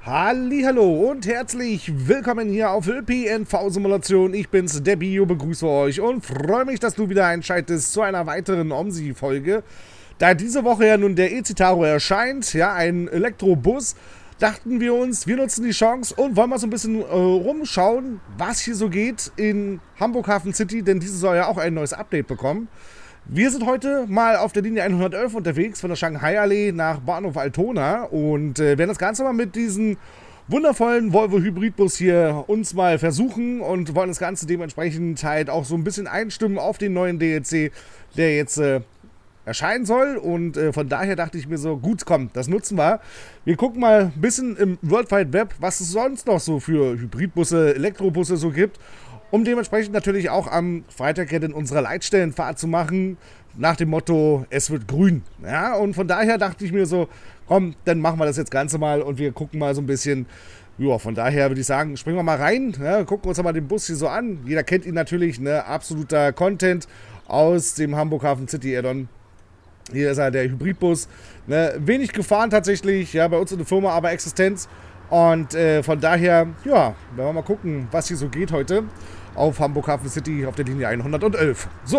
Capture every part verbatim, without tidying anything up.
Hallihallo und herzlich willkommen hier auf P N V-Simulation. Ich bin's, der Bio, begrüße euch und freue mich, dass du wieder einschaltest zu einer weiteren OMSI-Folge. Da diese Woche ja nun der E-Citaro erscheint, ja, ein Elektrobus, dachten wir uns, wir nutzen die Chance und wollen mal so ein bisschen äh, rumschauen, was hier so geht in Hamburg Hafen City, denn diese soll ja auch ein neues Update bekommen. Wir sind heute mal auf der Linie hundertelf unterwegs von der Shanghai-Allee nach Bahnhof Altona und äh, werden das Ganze mal mit diesem wundervollen Volvo-Hybridbus hier uns mal versuchen und wollen das Ganze dementsprechend halt auch so ein bisschen einstimmen auf den neuen D L C, der jetzt äh, erscheinen soll. Und äh, von daher dachte ich mir so, gut, komm, das nutzen wir. Wir gucken mal ein bisschen im World Wide Web, was es sonst noch so für Hybridbusse, Elektrobusse so gibt, um dementsprechend natürlich auch am Freitag in unserer Leitstellenfahrt zu machen, nach dem Motto, es wird grün. Ja, und von daher dachte ich mir so, komm, dann machen wir das jetzt Ganze mal und wir gucken mal so ein bisschen. Ja, von daher würde ich sagen, springen wir mal rein, ja, gucken uns mal den Bus hier so an. Jeder kennt ihn natürlich, ne, absoluter Content aus dem Hamburg Hafen City Add-on. Hier ist er, der Hybridbus. Ne, wenig gefahren tatsächlich, ja, bei uns in der Firma, aber Existenz. Und äh, von daher, ja, werden wir mal gucken, was hier so geht heute auf Hamburg Hafen City auf der Linie hundertelf. So,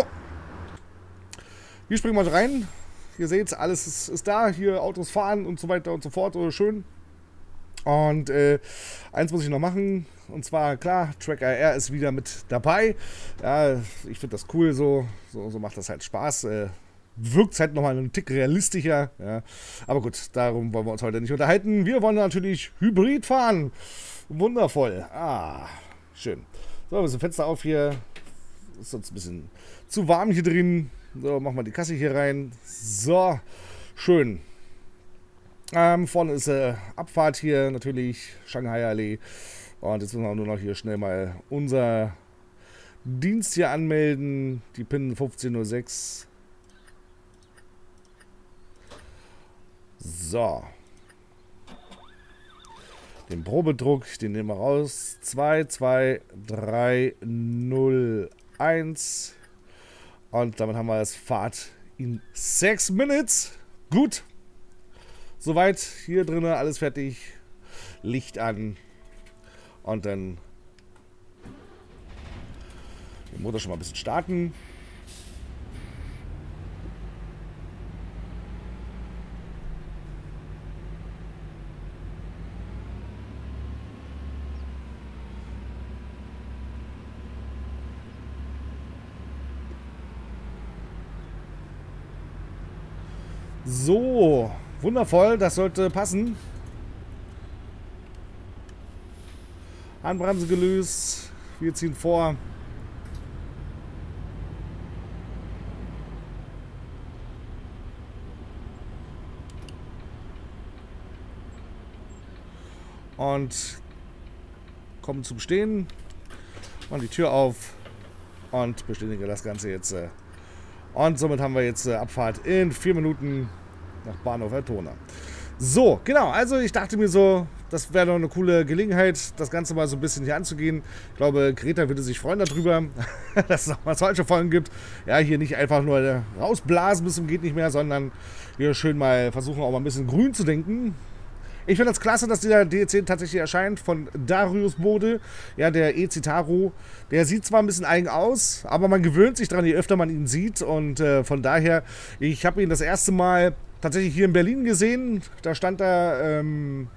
hier springen wir rein. Ihr seht, alles ist, ist da. Hier Autos fahren und so weiter und so fort. Oh, schön. Und äh, eins muss ich noch machen. Und zwar, klar, Track R R ist wieder mit dabei. Ja, ich finde das cool. So, so, so macht das halt Spaß. Äh, wirkt es halt nochmal einen Tick realistischer. Ja. Aber gut, darum wollen wir uns heute nicht unterhalten. Wir wollen natürlich Hybrid fahren. Wundervoll. Ah, schön. So, ein bisschen Fenster auf hier. Ist sonst ein bisschen zu warm hier drin. So, machen wir die Kasse hier rein. So, schön. Ähm, vorne ist äh, Abfahrt hier, natürlich Shanghai-Allee. Und jetzt müssen wir nur noch hier schnell mal unser Dienst hier anmelden. Die PIN fünfzehn null sechs. So. Den Probedruck, den nehmen wir raus. zwei zwei drei null eins. Und damit haben wir das Fahrt in sechs Minutes. Gut. Soweit hier drin, alles fertig. Licht an. Und dann den Motor schon mal ein bisschen starten. So, wundervoll, das sollte passen. Handbremse gelöst, wir ziehen vor. Und kommen zum Stehen. Und die Tür auf und bestätige das Ganze jetzt. Äh, Und somit haben wir jetzt äh, Abfahrt in vier Minuten nach Bahnhof Altona. So, genau, also ich dachte mir so, das wäre doch eine coole Gelegenheit, das Ganze mal so ein bisschen hier anzugehen. Ich glaube, Greta würde sich freuen darüber, dass es auch mal solche Folgen gibt. Ja, hier nicht einfach nur äh, rausblasen bis zum geht nicht mehr, sondern hier schön mal versuchen, auch mal ein bisschen grün zu denken. Ich finde das klasse, dass dieser D L C tatsächlich erscheint von Darius Bode, ja, der E-Citaro. Der sieht zwar ein bisschen eigen aus, aber man gewöhnt sich dran, je öfter man ihn sieht. Und äh, von daher, ich habe ihn das erste Mal tatsächlich hier in Berlin gesehen. Da stand er, ähm,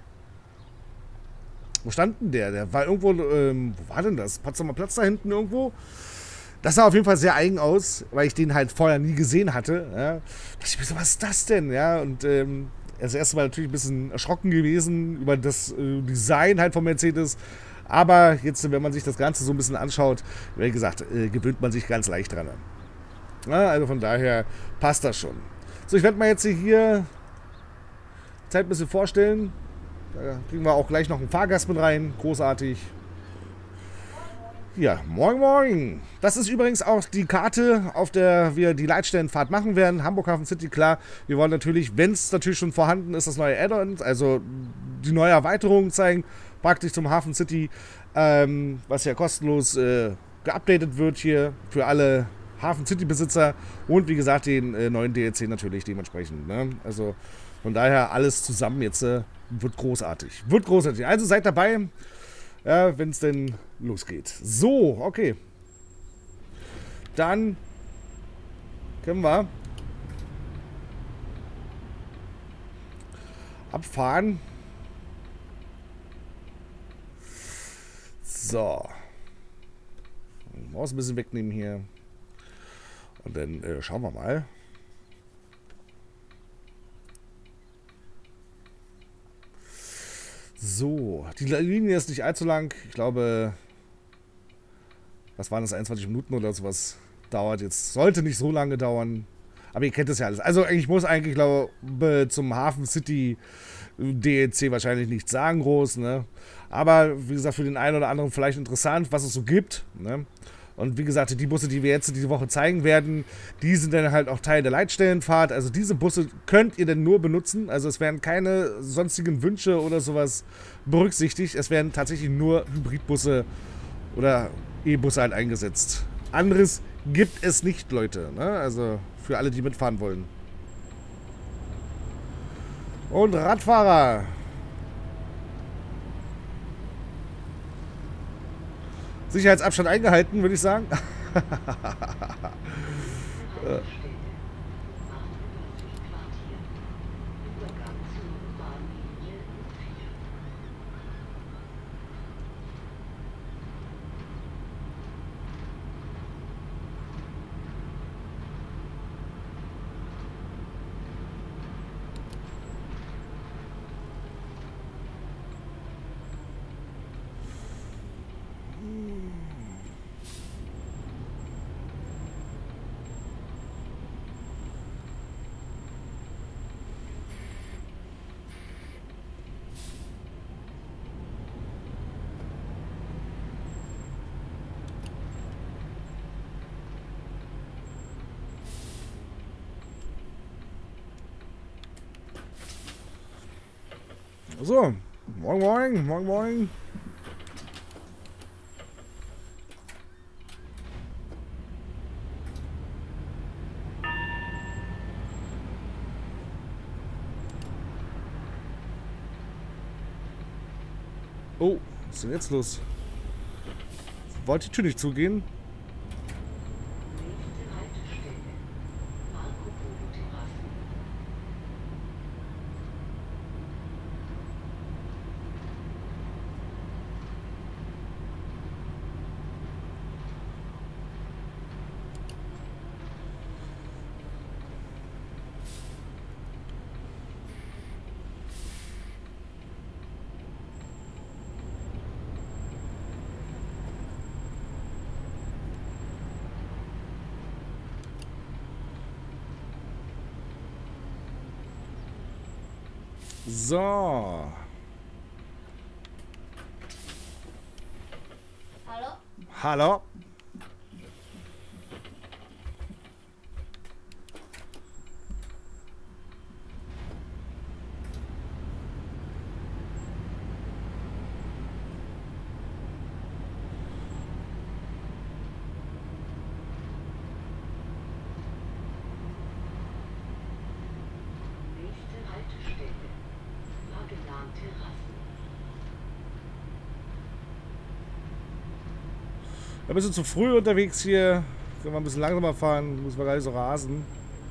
wo stand denn der? Der war irgendwo, ähm, wo war denn das? Potsdamer Platz da hinten irgendwo? Das sah auf jeden Fall sehr eigen aus, weil ich den halt vorher nie gesehen hatte. Ja. Da dachte ich mir so, was ist das denn? Ja, und ähm, das erste Mal natürlich ein bisschen erschrocken gewesen über das äh, Design halt von Mercedes. Aber jetzt, wenn man sich das Ganze so ein bisschen anschaut, wie gesagt, äh, gewöhnt man sich ganz leicht dran. Ja, also von daher passt das schon. So, ich werde mal jetzt hier Zeit ein bisschen vorstellen. Da kriegen wir auch gleich noch einen Fahrgast mit rein. Großartig. Ja, moin moin. Das ist übrigens auch die Karte, auf der wir die Leitstellenfahrt machen werden. Hamburg Hafen City, klar. Wir wollen natürlich, wenn es natürlich schon vorhanden ist, das neue Add-on, also die neue Erweiterung zeigen, praktisch zum Hafen City, ähm, was ja kostenlos äh, geupdatet wird hier für alle Hafen City Besitzer und wie gesagt den äh, neuen D L C natürlich dementsprechend. Ne? Also Von daher alles zusammen jetzt äh, wird großartig. Wird großartig. Also seid dabei, ja, wenn es denn losgeht. So, okay. Dann können wir abfahren. So. Maus ein bisschen wegnehmen hier. Und dann äh, schauen wir mal. So, die Linie ist nicht allzu lang. Ich glaube, was waren das, einundzwanzig Minuten oder sowas dauert jetzt. Sollte nicht so lange dauern. Aber ihr kennt das ja alles. Also ich muss eigentlich, glaube ich, zum Hafen City D L C wahrscheinlich nichts sagen groß, ne? Aber wie gesagt, für den einen oder anderen vielleicht interessant, was es so gibt, ne? Und wie gesagt, die Busse, die wir jetzt diese Woche zeigen werden, die sind dann halt auch Teil der Leitstellenfahrt. Also diese Busse könnt ihr dann nur benutzen. Also es werden keine sonstigen Wünsche oder sowas berücksichtigt. Es werden tatsächlich nur Hybridbusse oder E-Busse halt eingesetzt. Anderes gibt es nicht, Leute, ne? Also für alle, die mitfahren wollen. Und Radfahrer. Sicherheitsabstand eingehalten, würde ich sagen. So, moin moin, moin moin. Oh, was ist denn jetzt los? Wollte die Tür nicht zugehen? So. Hallo? Hallo? Ein bisschen zu früh unterwegs hier. Können wir ein bisschen langsamer fahren. Müssen wir gar nicht so rasen.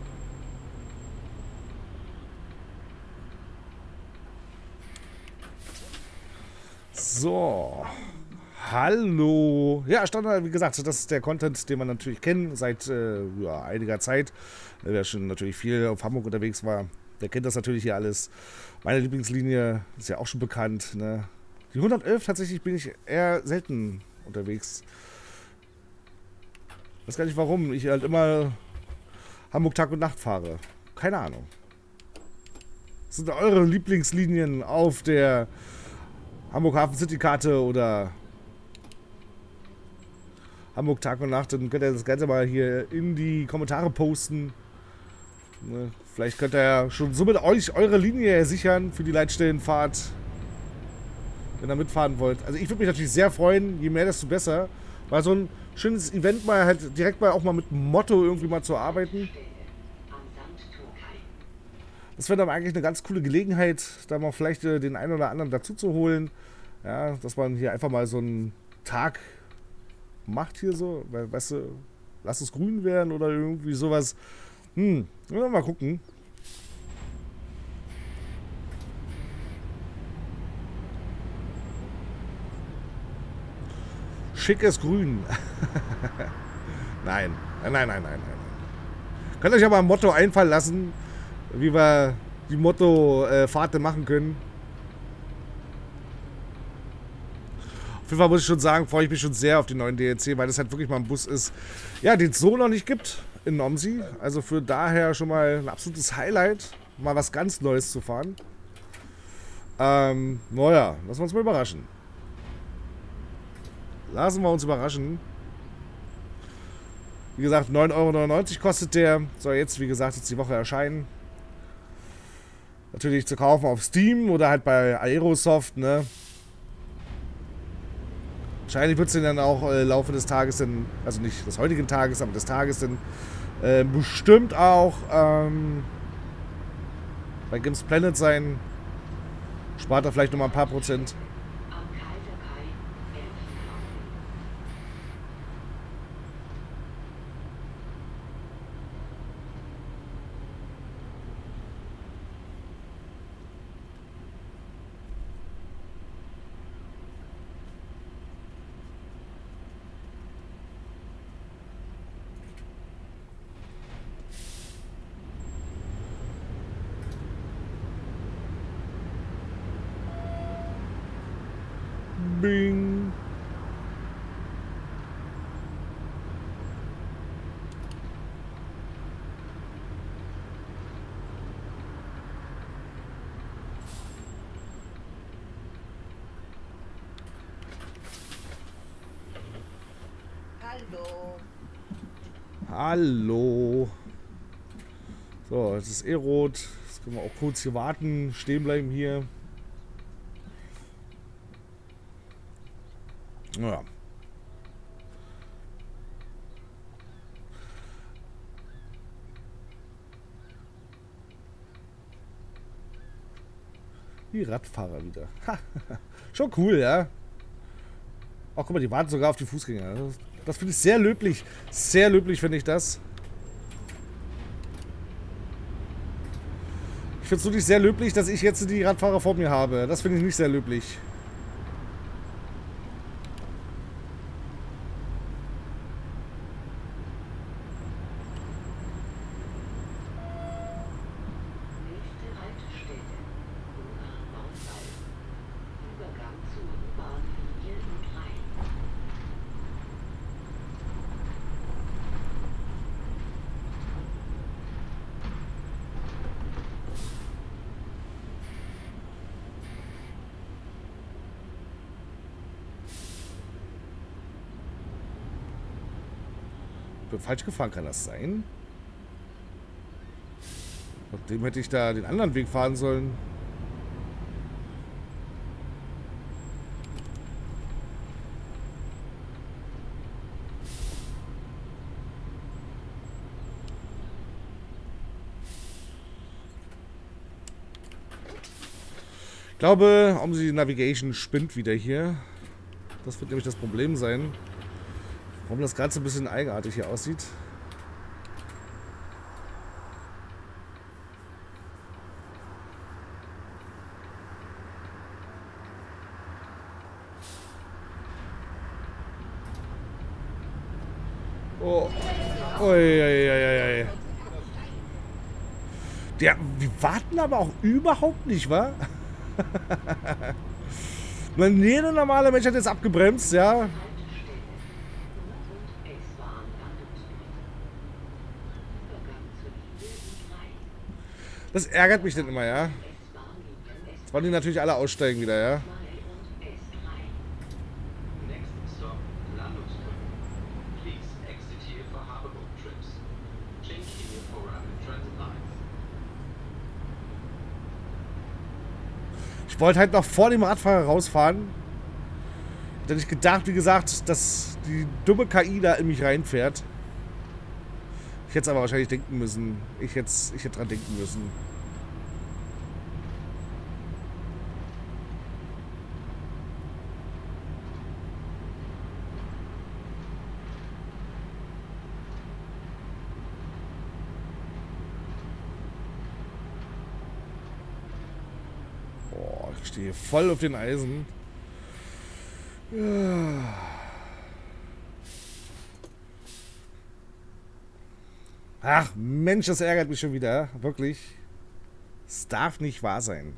So. Hallo. Ja, Standard, wie gesagt, das ist der Content, den man natürlich kennt seit äh, ja, einiger Zeit. Wer schon natürlich viel auf Hamburg unterwegs war, der kennt das natürlich hier alles. Meine Lieblingslinie ist ja auch schon bekannt. Ne? Die hundertelf tatsächlich bin ich eher selten unterwegs. Ich weiß gar nicht warum. Ich halt immer Hamburg Tag und Nacht fahre. Keine Ahnung. Was sind eure Lieblingslinien auf der Hamburg Hafen City Karte oder Hamburg Tag und Nacht? Dann könnt ihr das Ganze mal hier in die Kommentare posten. Ne? Vielleicht könnt ihr ja schon so mit euch eure Linie sichern für die Leitstellenfahrt. Wenn ihr mitfahren wollt. Also ich würde mich natürlich sehr freuen. Je mehr, desto besser. Weil so ein schönes Event mal halt direkt mal auch mal mit Motto irgendwie mal zu arbeiten. Das wäre dann eigentlich eine ganz coole Gelegenheit, da mal vielleicht äh, den einen oder anderen dazu zu holen. Ja, dass man hier einfach mal so einen Tag macht hier so, weil, weißt du, lass es grün werden oder irgendwie sowas. Hm, mal gucken. Schickes Grün. Nein. Nein, nein, nein, nein, nein. Könnt euch aber ein Motto einfallen lassen, wie wir die Motto-Fahrten machen können. Auf jeden Fall muss ich schon sagen, freue ich mich schon sehr auf den neuen D L C, weil das halt wirklich mal ein Bus ist, ja, den es so noch nicht gibt in Omsi. Also für daher schon mal ein absolutes Highlight, mal was ganz Neues zu fahren. Ähm, naja, lassen wir uns mal überraschen. Lassen wir uns überraschen. Wie gesagt, neun Euro neunundneunzig kostet der. Soll jetzt, wie gesagt, jetzt die Woche erscheinen. Natürlich zu kaufen auf Steam oder halt bei Aerosoft, ne? Wahrscheinlich wird es den dann auch im äh, Laufe des Tages, dann, also nicht des heutigen Tages, aber des Tages dann äh, bestimmt auch ähm, bei Games Planet sein. Spart er vielleicht nochmal ein paar Prozent. Bing. Hallo. Hallo. So, jetzt ist eh rot. Jetzt können wir auch kurz hier warten, stehen bleiben hier. Ja. Die Radfahrer wieder. Schon cool, ja. Ach, guck mal, die warten sogar auf die Fußgänger. Das, das finde ich sehr löblich. Sehr löblich finde ich das. Ich finde es wirklich sehr löblich, dass ich jetzt die Radfahrer vor mir habe. Das finde ich nicht sehr löblich. Ich bin falsch gefahren, kann das sein? Dem hätte ich da den anderen Weg fahren sollen. Ich glaube, Omsi Navigation spinnt wieder hier. Das wird nämlich das Problem sein. Warum das Ganze ein bisschen eigenartig hier aussieht. Oh. Uiuiuiui. Ja, wir warten aber auch überhaupt nicht, wa? Jeder normale Mensch hat jetzt abgebremst, ja. Das ärgert mich dann immer, ja. Jetzt wollen die natürlich alle aussteigen wieder, ja. Ich wollte halt noch vor dem Radfahrer rausfahren. Hätte ich gedacht, wie gesagt, dass die dumme K I da in mich reinfährt. Ich hätte es aber wahrscheinlich denken müssen. Ich hätte, ich hätte dran denken müssen. Ich stehe voll auf den Eisen. Ja. Ach Mensch, das ärgert mich schon wieder. Wirklich. Es darf nicht wahr sein.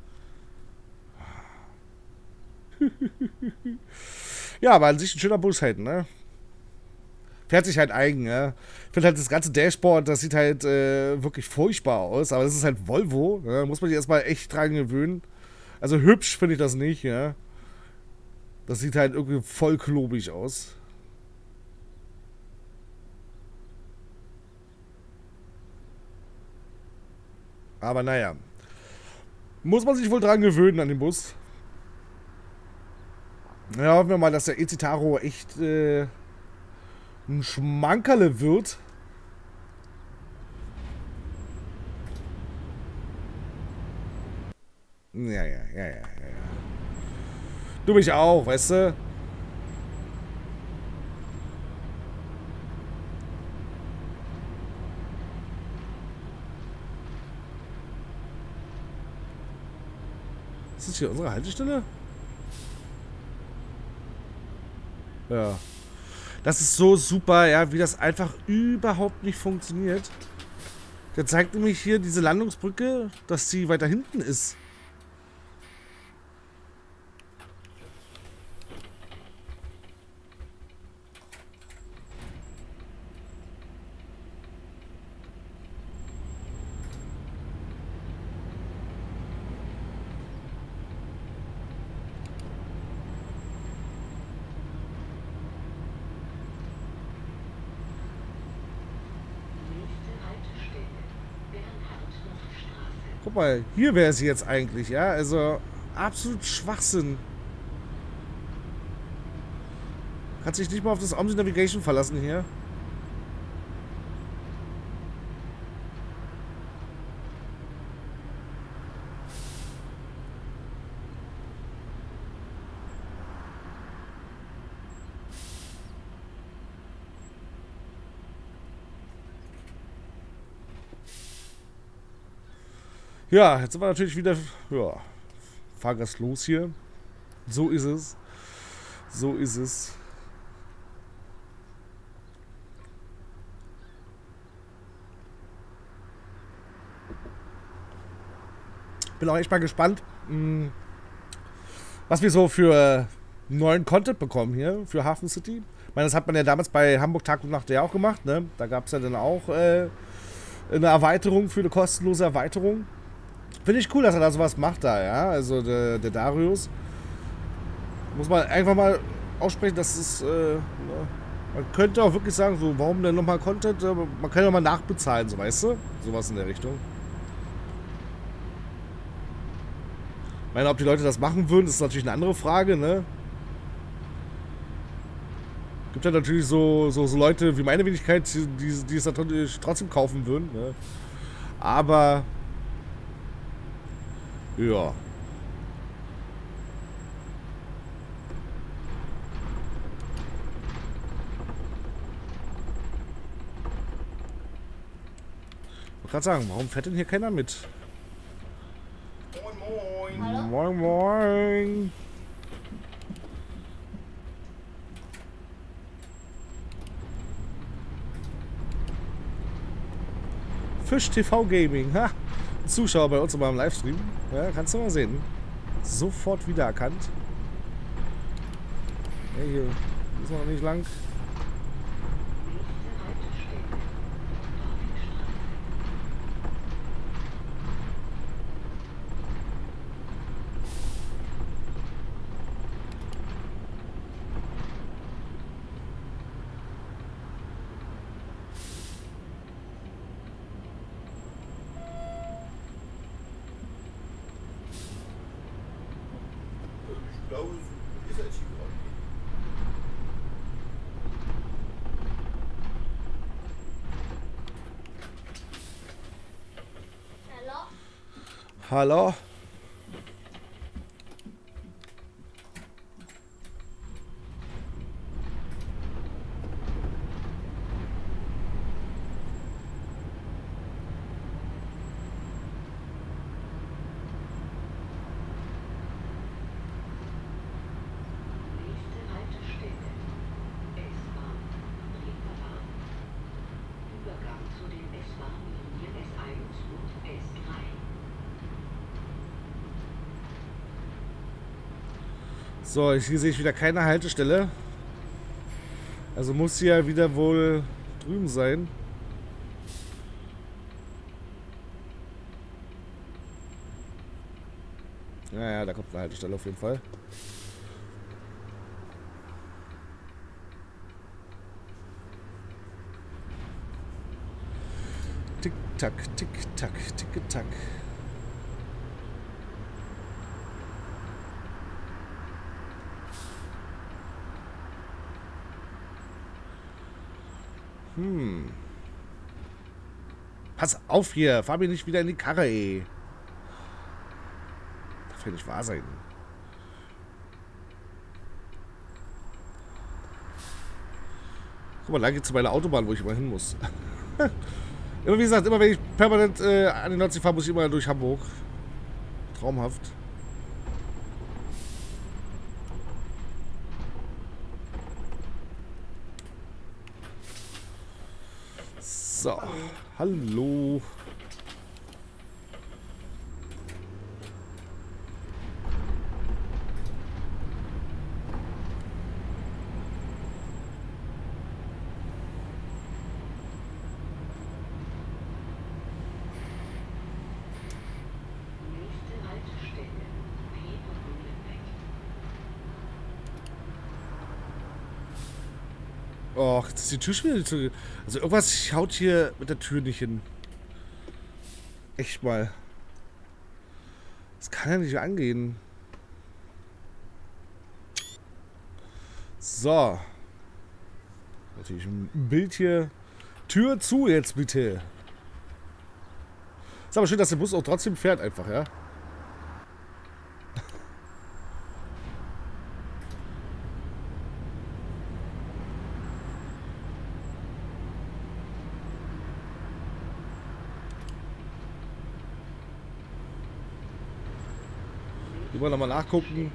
Ja, aber an sich ein schöner Bus halt, ne? Fährt sich halt eigen, ja. Ich finde halt das ganze Dashboard, das sieht halt äh, wirklich furchtbar aus. Aber das ist halt Volvo, ne? Da muss man sich erstmal echt dran gewöhnen. Also hübsch finde ich das nicht, ja. Das sieht halt irgendwie voll klobig aus. Aber naja. Muss man sich wohl dran gewöhnen an den Bus. Ja, hoffen wir mal, dass der E-Citaro echt äh, ein Schmankerle wird. Ja, ja, ja, ja, ja. Du mich auch, weißt du? Ist das hier unsere Haltestelle? Ja. Das ist so super, ja, wie das einfach überhaupt nicht funktioniert. Der zeigt nämlich hier diese Landungsbrücke, dass sie weiter hinten ist. Guck mal, hier wäre sie jetzt eigentlich, ja? Also, absolut Schwachsinn. Kannst dich nicht mal auf das Omsi Navigation verlassen hier. Ja, jetzt sind wir natürlich wieder, ja, fahrgastlos hier. So ist es. So ist es. Bin auch echt mal gespannt, was wir so für neuen Content bekommen hier für Hafen City. Ich meine, das hat man ja damals bei Hamburg Tag und Nacht ja auch gemacht, ne? Da gab es ja dann auch äh, eine Erweiterung für eine kostenlose Erweiterung. Finde ich cool, dass er da sowas macht da, ja. Also der, der Darius. Muss man einfach mal aussprechen, dass es, äh, ne? Man könnte auch wirklich sagen, so, warum denn nochmal Content? Man kann ja mal nachbezahlen, so, weißt du? Sowas in der Richtung. Ich meine, ob die Leute das machen würden, ist natürlich eine andere Frage, ne? Gibt ja natürlich so, so, so Leute wie meine Wenigkeit, die, die es natürlich trotzdem kaufen würden, ne? Aber ja. Ich wollte gerade sagen, warum fährt denn hier keiner mit? Moin, moin. Hallo? Moin, moin. Fisch T V Gaming, ha! Zuschauer bei uns immer im Livestream. Ja, kannst du mal sehen. Sofort wiedererkannt. Ja, hier ist noch nicht lang. Ich glaube, so ist er schief geworden. Hallo? Hallo? So, hier sehe ich wieder keine Haltestelle. Also muss sie ja wieder wohl drüben sein. Ja, ja, da kommt eine Haltestelle auf jeden Fall. Tick, tack, tick, tack, tick, tack. Hm. Pass auf hier, fahr mir nicht wieder in die Karre, ey. Darf ja nicht wahr sein. Guck mal, da geht's zu meiner Autobahn, wo ich immer hin muss. Immer wie gesagt, immer wenn ich permanent äh, an die Nordsee fahre, muss ich immer durch Hamburg. Traumhaft. So, hallo. Och, jetzt ist die Tür schon wieder zu. Also irgendwas haut hier mit der Tür nicht hin. Echt mal. Das kann ja nicht angehen. So. Natürlich ein Bild hier. Tür zu jetzt bitte. Ist aber schön, dass der Bus auch trotzdem fährt einfach, ja. Lieber nochmal nachgucken.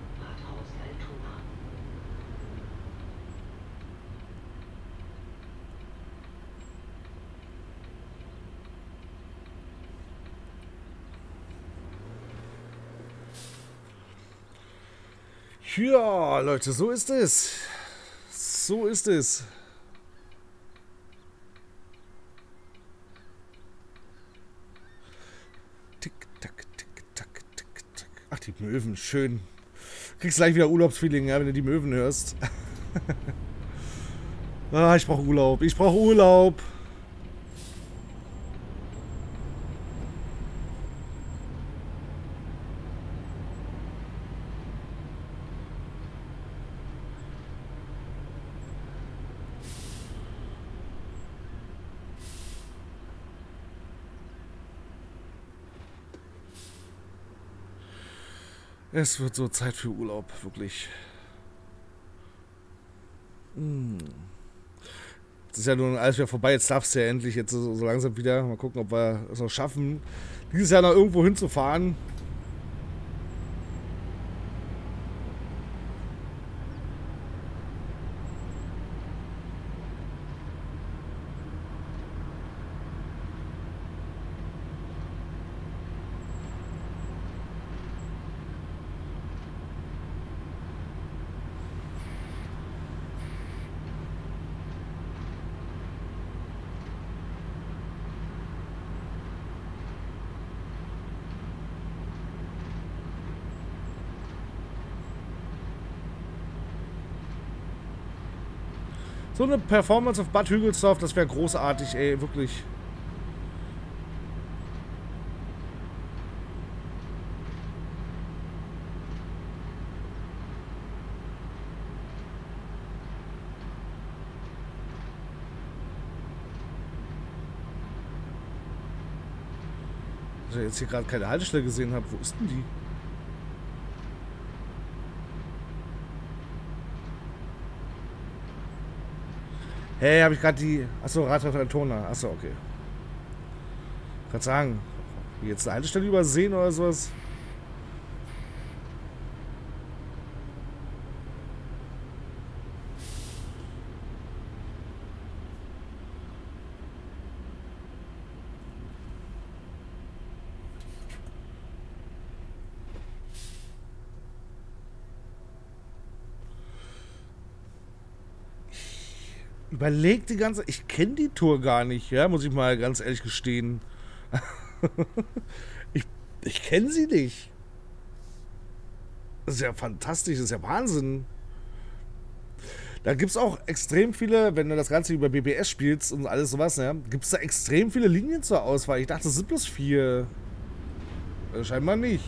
Ja, Leute, so ist es. So ist es. Tick, tack, tick, tack, tick, tack. Ach, die Möwen, schön. Kriegst gleich wieder Urlaubsfeeling, ja, wenn du die Möwen hörst. Ah, ich brauche Urlaub. Ich brauche Urlaub. Es wird so Zeit für Urlaub, wirklich. Hm. Das ist ja nun alles wieder vorbei, jetzt darfst du ja endlich jetzt so, so langsam wieder. Mal gucken, ob wir es noch schaffen, dieses Jahr noch irgendwo hinzufahren. So eine Performance auf Bad Hügelsdorf, das wäre großartig, ey, wirklich. Dass ich jetzt hier gerade keine Haltestelle gesehen habe, wo ist denn die? Hey, habe ich gerade die... Achso, Rathaus-Altona. Achso, okay. Ich kann sagen, jetzt eine Haltestelle übersehen oder sowas. Überleg die ganze... Ich kenne die Tour gar nicht, ja, muss ich mal ganz ehrlich gestehen. ich ich kenne sie nicht. Das ist ja fantastisch, das ist ja Wahnsinn. Da gibt es auch extrem viele, wenn du das Ganze über B B S spielst und alles sowas, ja, gibt es da extrem viele Linien zur Auswahl. Ich dachte, es sind bloß vier. Äh, scheinbar nicht.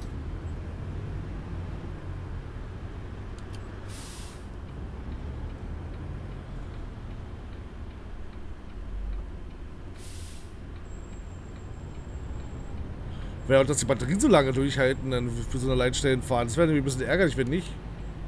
Wäre auch, dass die Batterien so lange durchhalten, dann für so eine Leitstellen fahren. Das wäre nämlich ein bisschen ärgerlich, wenn nicht.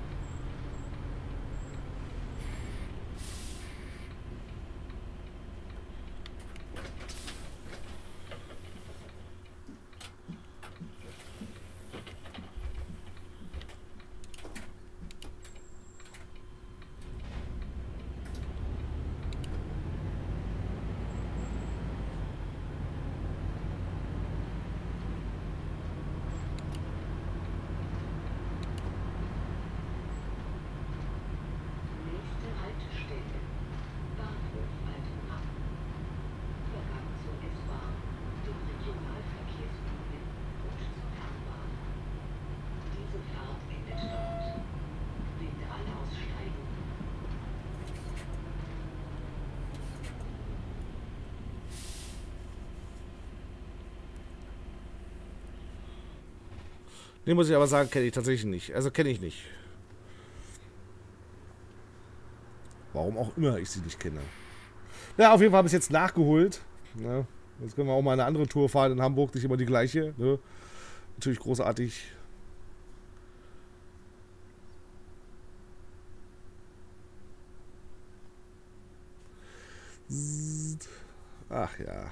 Den muss ich aber sagen, kenne ich tatsächlich nicht. Also kenne ich nicht. Warum auch immer ich sie nicht kenne. Ja, auf jeden Fall habe ich es jetzt nachgeholt. Ja, jetzt können wir auch mal eine andere Tour fahren in Hamburg, nicht immer die gleiche. Ne? Natürlich großartig. Ach ja.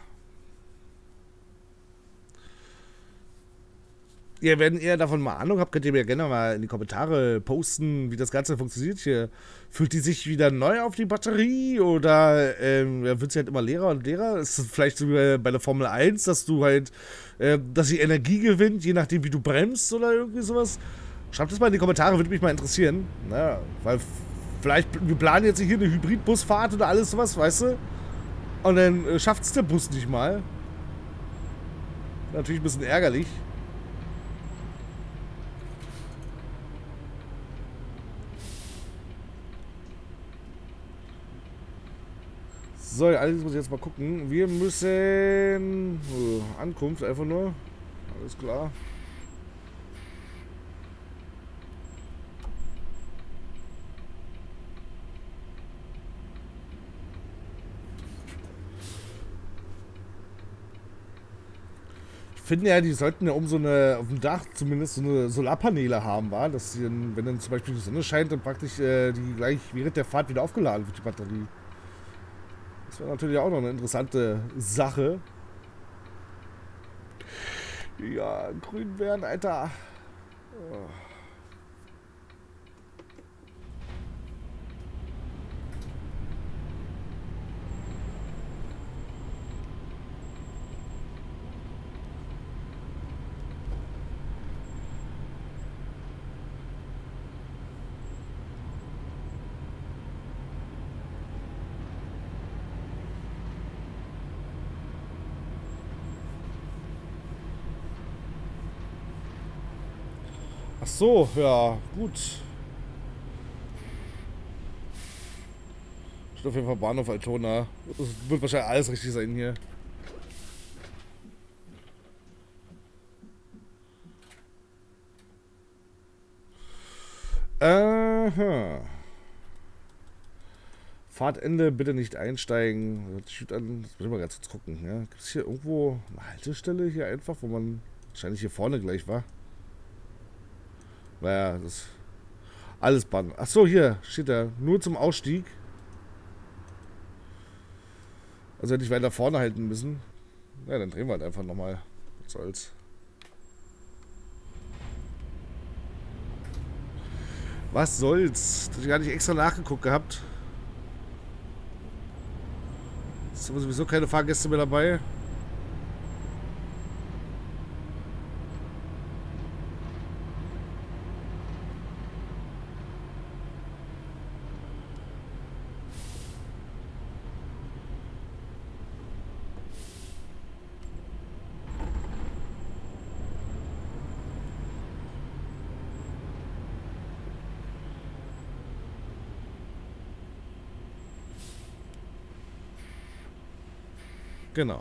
Ja, wenn ihr davon mal Ahnung habt, könnt ihr mir gerne mal in die Kommentare posten, wie das Ganze funktioniert hier. Fühlt die sich wieder neu auf die Batterie oder ähm, wird sie halt immer leerer und leerer? Ist es vielleicht so wie bei der Formel eins, dass du halt, äh, dass sie Energie gewinnt, je nachdem wie du bremst oder irgendwie sowas? Schreibt das mal in die Kommentare, würde mich mal interessieren. Naja, weil vielleicht, wir planen jetzt hier eine Hybridbusfahrt oder alles sowas, weißt du? Und dann äh, schafft es der Bus nicht mal. Natürlich ein bisschen ärgerlich. So, allerdings muss ich jetzt mal gucken. Wir müssen... Oh, Ankunft einfach nur. Alles klar. Ich finde ja, die sollten ja um so eine, auf dem Dach zumindest so eine Solarpaneele haben, war, dass sie, dann, wenn dann zum Beispiel die Sonne scheint, dann praktisch äh, die gleich während der Fahrt wieder aufgeladen wird, die Batterie. Das wäre natürlich auch noch eine interessante Sache. Ja, grün werden, Alter. Oh. Ach so, ja, gut. Steht auf jeden Fall Bahnhof Altona. Das wird wahrscheinlich alles richtig sein hier. Aha. Fahrtende, bitte nicht einsteigen. Das an. Das muss ich mal ganz kurz gucken. Ja. Gibt es hier irgendwo eine Haltestelle hier einfach, wo man wahrscheinlich hier vorne gleich war? Naja, das alles Bahn. Ach so, hier steht da. Nur zum Ausstieg. Also hätte ich weiter vorne halten müssen. Ja, dann drehen wir halt einfach nochmal. Was soll's. Was soll's? Das hab ich gar nicht extra nachgeguckt gehabt. Es sind sowieso keine Fahrgäste mehr dabei. Genau.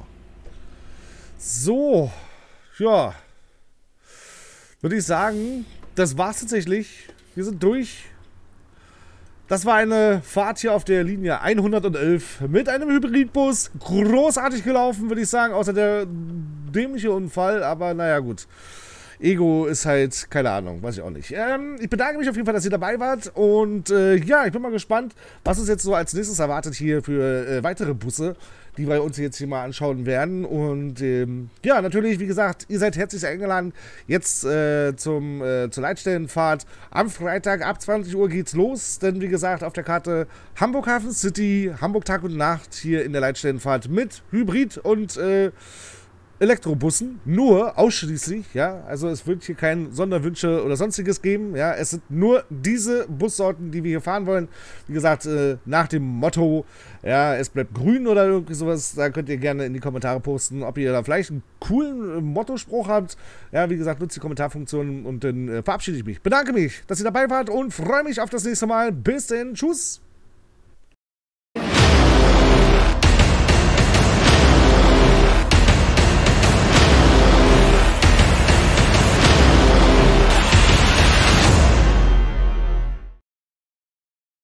So, ja. Würde ich sagen, das war's tatsächlich. Wir sind durch. Das war eine Fahrt hier auf der Linie hundertelf mit einem Hybridbus. Großartig gelaufen, würde ich sagen, außer der dämliche Unfall. Aber naja, gut. Ego ist halt, keine Ahnung, weiß ich auch nicht. Ähm, ich bedanke mich auf jeden Fall, dass ihr dabei wart. Und äh, ja, ich bin mal gespannt, was uns jetzt so als nächstes erwartet hier für äh, weitere Busse, die wir uns jetzt hier mal anschauen werden. Und ähm, ja, natürlich, wie gesagt, ihr seid herzlich eingeladen. Jetzt äh, zum, äh, zur Leitstellenfahrt. Am Freitag ab zwanzig Uhr geht's los. Denn wie gesagt, auf der Karte Hamburg Hafen City, Hamburg Tag und Nacht hier in der Leitstellenfahrt mit Hybrid und äh, Elektrobussen, nur ausschließlich, ja, also es wird hier kein Sonderwünsche oder sonstiges geben, ja, es sind nur diese Bussorten, die wir hier fahren wollen, wie gesagt, äh, nach dem Motto, ja, es bleibt grün oder irgendwie sowas, da könnt ihr gerne in die Kommentare posten, ob ihr da vielleicht einen coolen äh, Mottospruch habt, ja, wie gesagt, nutzt die Kommentarfunktion und dann äh, verabschiede ich mich, bedanke mich, dass ihr dabei wart und freue mich auf das nächste Mal, bis denn, tschüss!